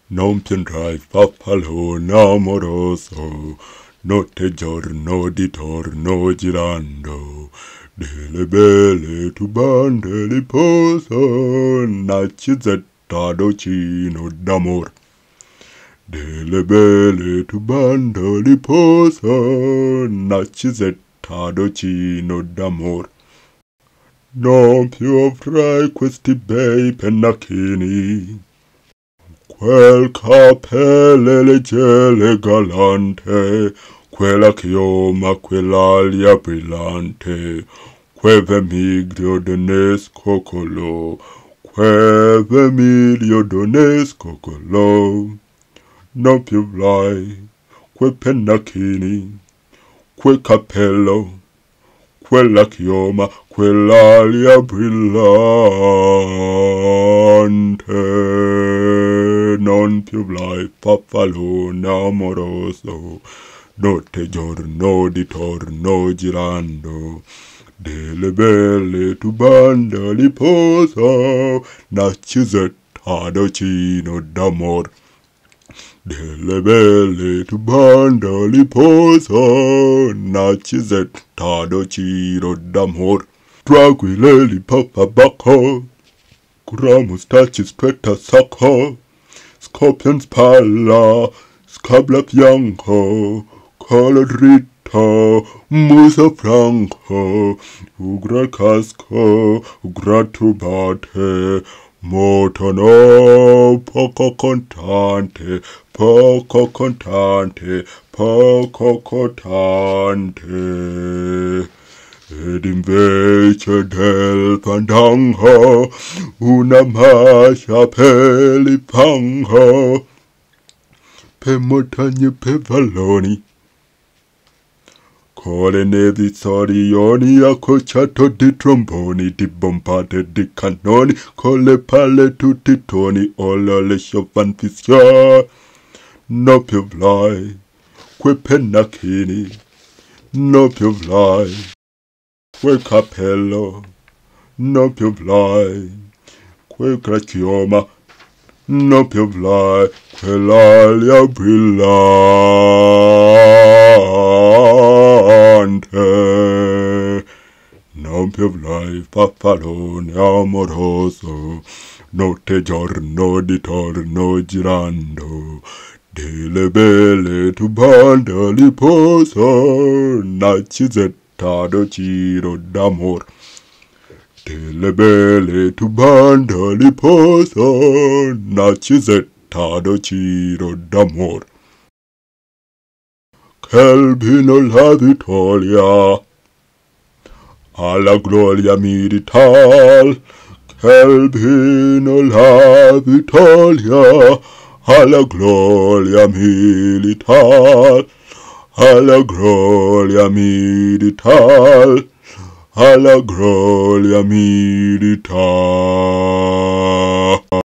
Non più andrai, papalone amoroso, notte giorno di torno girando, delle belle tubande di poso, naccizetta docino d'amor. Delle belle tubande di poso, naccizetta docino d'amor. Non più avrai questi bei pennacchini, quel capelle leggere galante, quella chioma, quell'alia brillante, quel vermiglio donesco colò, quel vermiglio donesco colò. Non più avrai quei pennacchini, quel cappello, quella chioma, quell'alia brillante. Non più avrai papalone amoroso, notte e giorno di torno girando, delle belle tubande di poso, naccizetta docino d'amor. Delle belle tubande di poso, naccizetta docino d'amor. Tranquilli papabacco, gramo stacci stretta sacco, scorpion spalla, scabla bianco, collo dritto, muso franco, ugra casco, ugra tubate, motono, poco contante, poco contante, poco contante. Ed invece del fandango una mascia per il fango, per montagne, per valloni, con le nevi sorioni accocciato di tromboni, di bombate di cannoni, con le palle tutti i toni, olio le sciovan fischia. Non più avrai quei pennacchini, non più avrai quel cappello, non più avrai quel chioma, non più avrai quell'alia brillante. Non più avrai papalone amoroso, notte e giorno di torno girando, delle belle tubande di poso, naccizetta docino d'amor. Delle belle tubande di poso, naccizetta docino d'amor. Calvino la vittoria, alla gloria militar, Calvino la vittoria, alla gloria militar, alla gloria militar, alla gloria militar.